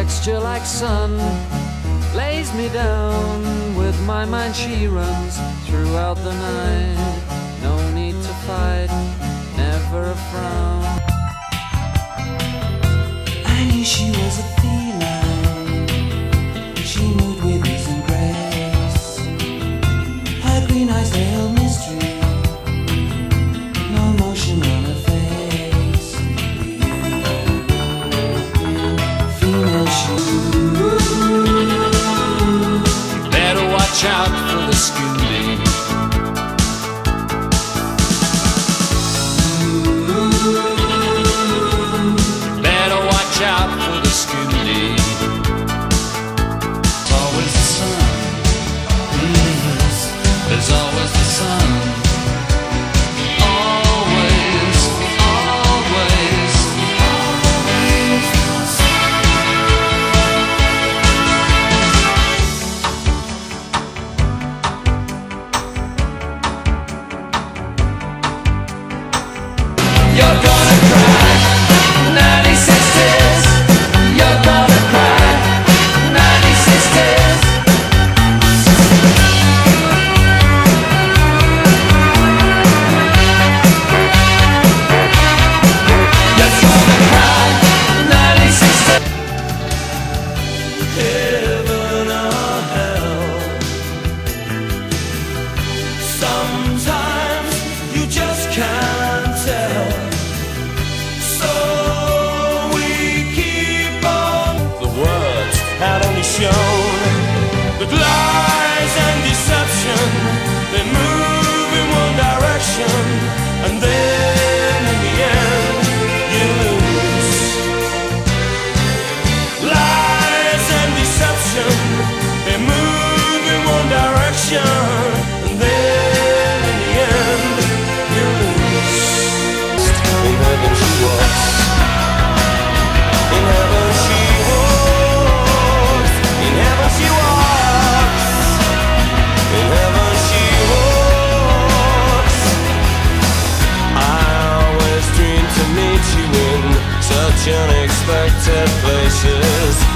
texture like sun lays me down. With my mind she runs throughout the night. No need to fight, never a frown. I knew she was a feline. She moved with ease and grace. Her green eyes, they held mystery. No emotion on her face. Female she. Better watch out for the Scooby. Better watch out for the Scooby. There's always the sun. There's always the sun. Always, always, always. You're gonna cry, 96 tears. You're gonna cry, 96 tears. You're gonna cry, 96 tears. Heaven or hell. Sometimes you just can't tell. So we keep on. The words had only shown that lies and deception, they move in one direction, and then in the end you lose. Lies and deception, they move in one direction, and then in the end you lose. In heaven she walks. In heaven she walks. In heaven she walks. In heaven she walks. I always dream to meet you in such unexpected places.